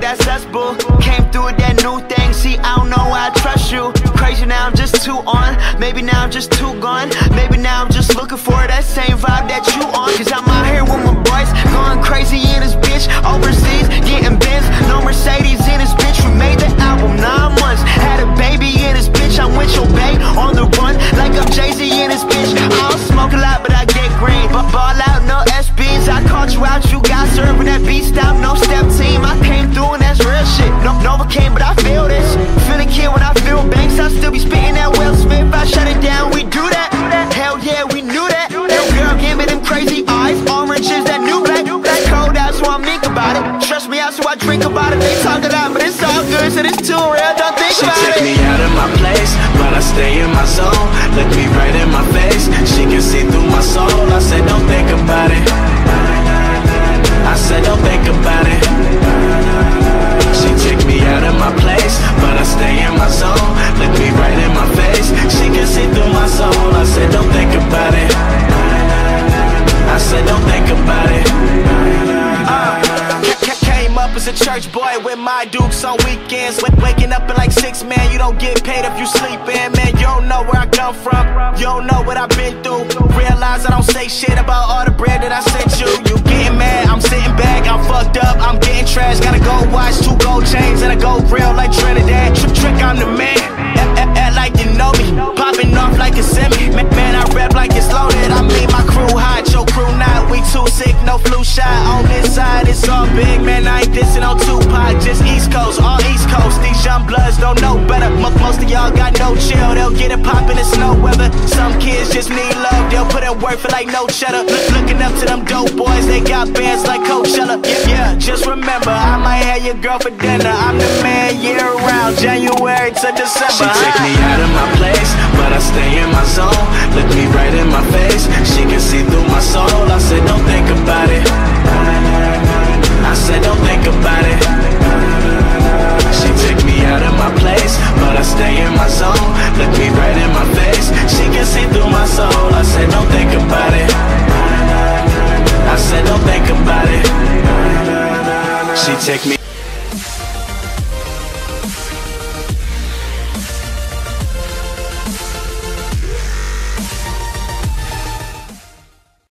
that's us, boo. Came through with that new thing, see, I don't know why I trust you. Crazy now, I'm just too on. Maybe now I'm just too gone. Maybe now I'm just looking for that same vibe that you on. Cause I'm out here with my boys, going crazy in this bitch. Overseas, getting Benz, no Mercedes in this bitch. We made the album 9 months, had a baby in this bitch. I'm with your babe, on the run, like I'm Jay-Z in this bitch. I don't smoke a lot, but I get green. But ball out, no SBs. I called you out, you got served with that beat stop, no step team. I came through and that's real shit. No, Novocaine, but I feel this. Feel the kid when I feel banks. I still be spitting that Will Smith. I shut it down, we do that. Hell yeah, we knew that. Yo, girl, give me them crazy eyes. Orange is that new black. That cold out, so I think about it. Trust me out, so I drink about it. They talk it out, but it's all good, so it's too real. Don't think about it. She took me out of my place, but I stay in my zone. Look me right in my face, she can see through my soul. I said, don't think about it. I said, don't think about it. She took me out of my place, but I stay in my zone. Look me right in my face, she can see through my soul. I said, don't think about it. I said, don't think about it. Came up as a church boy with my dukes on weekends. Waking up at like 6, man, you don't get paid if you sleepin'. Man, you don't know where I come from, you don't know what I've been through. Realize I don't say shit about all the bread that I sent you. You getting mad, I'm sitting back, I'm fucked up, I'm getting trash. Gotta go watch 2 gold chains and a gold grill like Trinidad. Trick, I'm the man, act like you know me. Popping off like a semi, man, I rap like it's loaded. I mean my crew hot, your crew not. We too sick, no flu shot. On this side, it's all big, man, I ain't dissing on Tupac. Just East Coast, all East Coast. These young bloods don't know better. Most of y'all got no chill, they'll get it poppin' in snow weather. Some kids just need love, they'll put in work for like no cheddar. Looking up to them dope boys, they got bands like Coachella. Yeah, just remember, I might have your girl for dinner. I'm the man year round, January to December. She take me out of my place, but I stay in my zone. Look me right in my face, she can see through my soul. I said, don't think about it. I said, don't think about it. She took me out of my place, but I stay in my zone. Look me right in my face, she can see through my soul. I said, don't think about it. I said, don't think about it. She take me